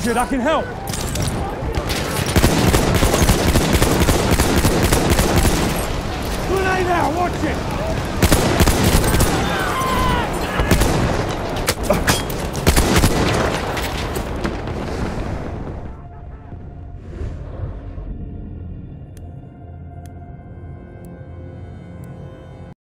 injured, I can help. Grenade out, watch it!